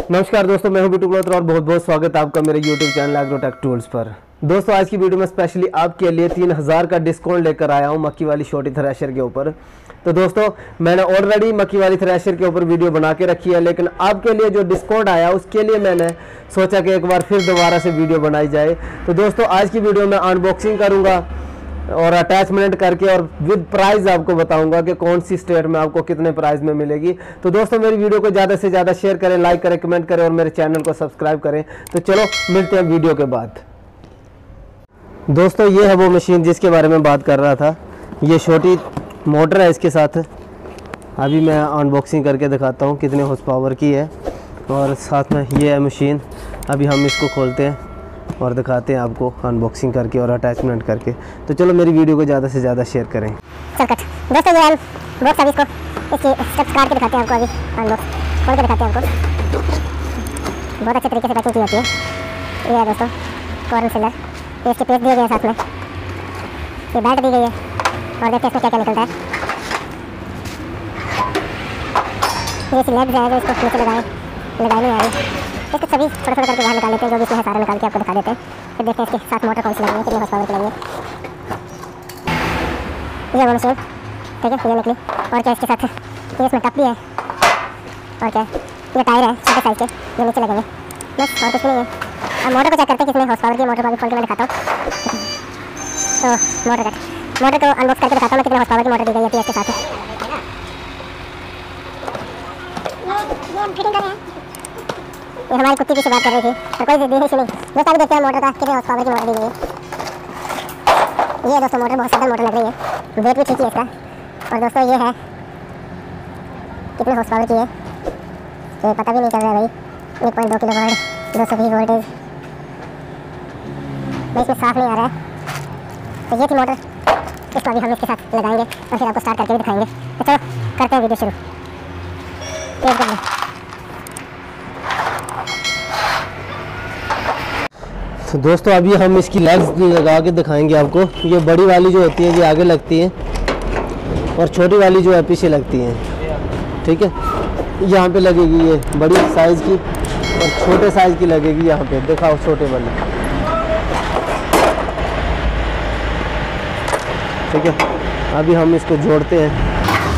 नमस्कार दोस्तों, मैं हूं बिट्टू गल्होत्रा और बहुत बहुत स्वागत है आपका मेरे YouTube चैनल एग्रोटेक टूल्स पर। दोस्तों आज की वीडियो में स्पेशली आपके लिए 3000 का डिस्काउंट लेकर आया हूं मक्की वाली छोटी थ्रेशर के ऊपर। तो दोस्तों मैंने ऑलरेडी मक्की वाली थ्रेशर के ऊपर वीडियो बना के रखी है, लेकिन आपके लिए जो डिस्काउंट आया उसके लिए मैंने सोचा कि एक बार फिर दोबारा से वीडियो बनाई जाए। तो दोस्तों आज की वीडियो में अनबॉक्सिंग करूँगा और अटैचमेंट करके और विद प्राइस आपको बताऊंगा कि कौन सी स्टेट में आपको कितने प्राइस में मिलेगी। तो दोस्तों मेरी वीडियो को ज़्यादा से ज़्यादा शेयर करें, लाइक करें, कमेंट करें और मेरे चैनल को सब्सक्राइब करें। तो चलो मिलते हैं वीडियो के बाद। दोस्तों ये है वो मशीन जिसके बारे में बात कर रहा था। ये छोटी मोटर है इसके साथ। अभी मैं अनबॉक्सिंग करके दिखाता हूँ कितने हॉर्स पावर की है, और साथ में ये है मशीन। अभी हम इसको खोलते हैं और दिखाते हैं आपको अनबॉक्सिंग करके और अटैचमेंट करके। तो चलो मेरी वीडियो को ज़्यादा से ज़्यादा शेयर करें। दोस्तों ये बॉक्स अभी इसकी स्टेप्स काट के दिखाते हैं आपको। अभी अनबॉक्स खोल के दिखाते हैं आपको। बहुत अच्छे तरीके से पैकिंग की जाती है। ये है दोस्तों कॉर्न सिलर। ये इसके पेस्ट दिए गए हैं साथ में। ये बैट दी गई है और देखते हैं इसमें क्या क्या निकलता है। ये इसकी लेग्स है जो इसको नीचे लगाई नहीं आ रही। इसको सभी थोड़ा थोड़ा करके बाहर निकाल लेते हैं। जो भी इसमें है सारा निकाल के आपको दिखा देते हैं। फिर देखते हैं इसके साथ मोटर कौन सी लगी है, कितनी हॉर्स पावर की लगी है। ये वो मशीन, ठीक है, ये निकली। और क्या इसके साथ ये इसमें टप भी है। और क्या ये टायर है छोटे साइज के, ये नीचे लगेंगे। बस और कुछ नहीं है। अब मोटर को चेक करते हैं कितने हॉर्स पावर की। मोटर को अभी खोल के मैं दिखाता हूँ। तो मोटर को अनबॉक्स करके दिखाता हूँ मैं कितने हॉर्स पावर की मोटर दी गई है इसके साथ। ये हमारी कुत्ती की बात कर रही थी और कोई दी ही नहीं। दोस्तों अभी देखते हैं मोटर का कितने हॉर्स पावर की मोटर दी गई है। ये दोस्तों मोटर बहुत सदन मोटर लग रही है। वेट भी ठीक है इसका। और दोस्तों ये है कितने हॉर्स पावर की है ये पता भी नहीं चल रहा है भाई। 1.2 किलो वोल्ट, 220 वोल्टेज भाई इसमें साफ नहीं आ रहा है। तो ये थी मोटर। इसको अभी हम इसके साथ लगाएंगे और फिर आपको स्टार्ट करके भी दिखाएंगे। तो चलो करते हैं वीडियो शुरू। तो दोस्तों अभी हम इसकी लेग्स लगा के दिखाएंगे आपको। ये बड़ी वाली जो होती है ये आगे लगती है और छोटी वाली जो है पीछे लगती है, ठीक है। यहाँ पे लगेगी ये बड़ी साइज़ की और छोटे साइज़ की लगेगी यहाँ पे। दिखाओ छोटे वाली, ठीक है। अभी हम इसको जोड़ते हैं।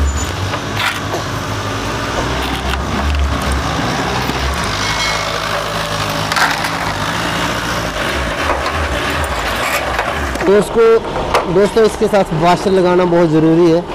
दोस्तों इसके साथ वाशर लगाना बहुत ज़रूरी है।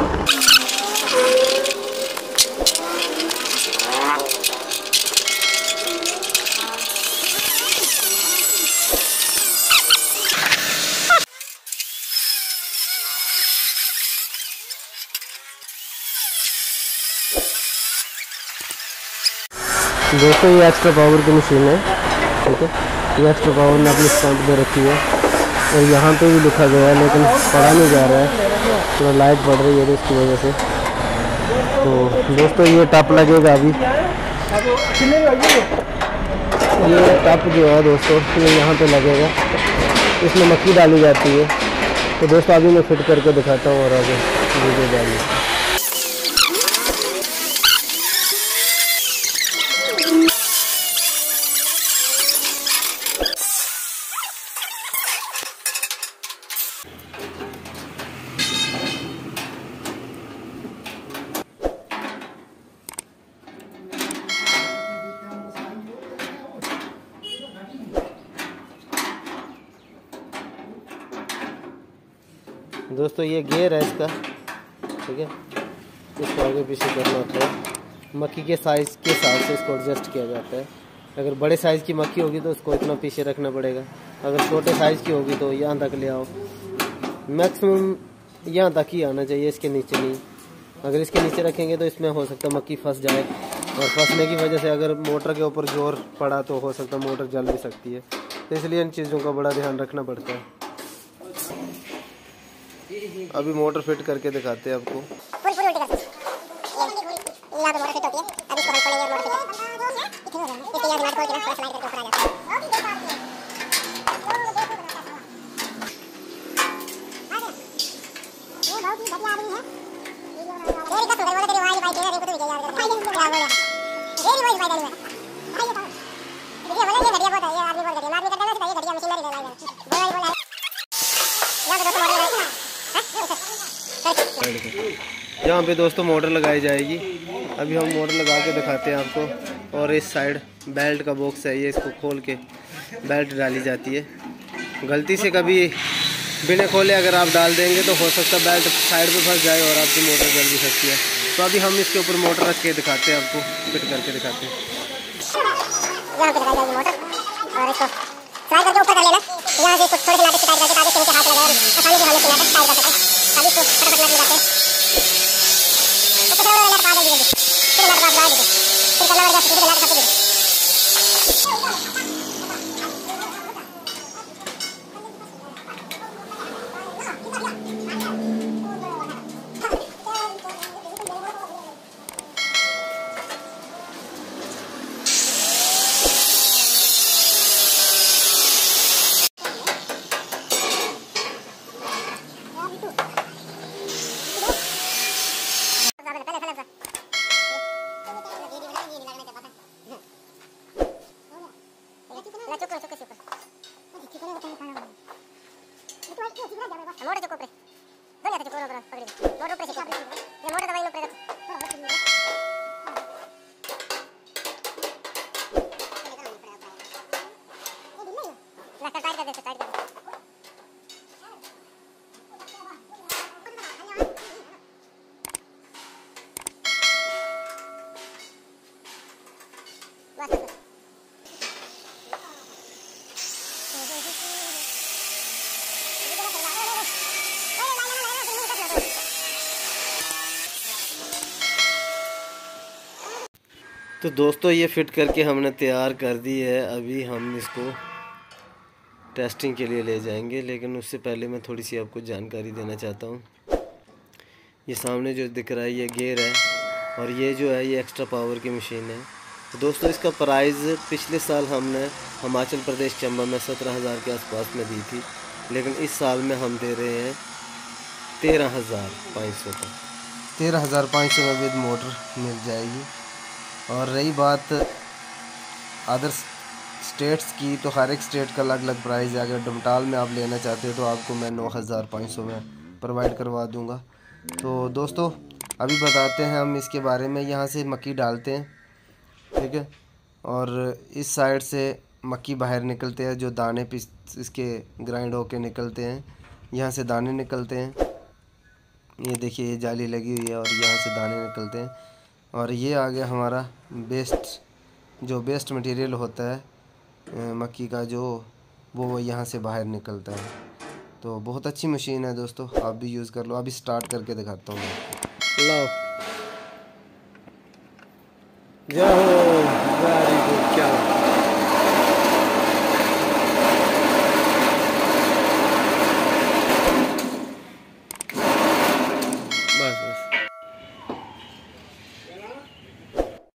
दोस्तों ये एक्स्ट्रा पावर की मशीन है, ठीक है। ये एक्स्ट्रा पावर ने अपनी स्टैंप दे रखी है और यहाँ पे भी लिखा गया है, लेकिन पढ़ा नहीं जा रहा है। थोड़ा लाइट पड़ रही है तो इसकी वजह से। तो दोस्तों ये टप लगेगा अभी। ये टप जो है दोस्तों ये यहाँ पे लगेगा, इसमें मक्की डाली जाती है। तो दोस्तों अभी मैं फिट करके दिखाता हूँ और आगे वीडियो डाली। दोस्तों ये गियर है इसका, ठीक है। इसको आगे पीछे करना होता है। मक्की के साइज़ के हिसाब से इसको एडजस्ट किया जाता है। अगर बड़े साइज़ की मक्की होगी तो उसको इतना पीछे रखना पड़ेगा। अगर छोटे साइज़ की होगी तो यहाँ तक ले आओ। मैक्सिमम यहाँ तक ही आना चाहिए, इसके नीचे नहीं। अगर इसके नीचे रखेंगे तो इसमें हो सकता है मक्की फंस जाए, और फंसने की वजह से अगर मोटर के ऊपर जोर पड़ा तो हो सकता है मोटर जल भी सकती है। तो इसलिए इन चीज़ों का बड़ा ध्यान रखना पड़ता है। अभी मोटर फिट करके दिखाते हैं आपको। यहाँ पे दोस्तों मोटर लगाई जाएगी। अभी हम मोटर लगा के दिखाते हैं आपको। और इस साइड बेल्ट का बॉक्स है, ये इसको खोल के बेल्ट डाली जाती है। गलती से कभी बिना खोले अगर आप डाल देंगे तो हो सकता है बेल्ट साइड पे फंस जाए और आपकी मोटर जल भी सकती है। तो अभी हम इसके ऊपर मोटर रख के दिखाते हैं, आपको फिट करके दिखाते हैं। यहाँ पे लगाई जाएगी मोटर और इसको स्लाइड करके ऊपर कर लेना। यहाँ से थोड़े से नाटक टाइट करके ताकि इनके हाथ लगाए आसानी से हमें नाटक टाइट कर सकें। अभी इसको फटाफट लग जाते हैं। तो पता है लटका देंगे जल्दी, फिर लटका देंगे, फिर करना पड़ेगा फिर लटका देंगे। तो दोस्तों ये फिट करके हमने तैयार कर दी है। अभी हम इसको टेस्टिंग के लिए ले जाएंगे, लेकिन उससे पहले मैं थोड़ी सी आपको जानकारी देना चाहता हूँ। ये सामने जो दिख रहा है ये गियर है और ये जो है ये एक्स्ट्रा पावर की मशीन है। तो दोस्तों इसका प्राइस पिछले साल हमने हिमाचल प्रदेश चंबा में 17,000 के आसपास में दी थी, लेकिन इस साल में हम दे रहे हैं 13,500 का। 13,500 में विद मोटर मिल जाएगी। और रही बात अदर स्टेट्स की, तो हर एक स्टेट का अलग अलग प्राइस है। अगर डमटाल में आप लेना चाहते हो तो आपको मैं 9,500 में प्रोवाइड करवा दूंगा। तो दोस्तों अभी बताते हैं हम इसके बारे में। यहाँ से मक्की डालते हैं, ठीक है, और इस साइड से मक्की बाहर निकलते हैं, जो दाने पिस इसके ग्राइंड होके निकलते हैं। यहाँ से दाने निकलते हैं, ये देखिए ये जाली लगी हुई है और यहाँ से दाने निकलते हैं। और ये आ गया हमारा बेस्ट मटेरियल होता है मक्की का, जो वो यहाँ से बाहर निकलता है। तो बहुत अच्छी मशीन है दोस्तों, आप भी यूज़ कर लो। अभी स्टार्ट करके दिखाता हूँ मैं। लो जाओ, वेरी गुड, क्या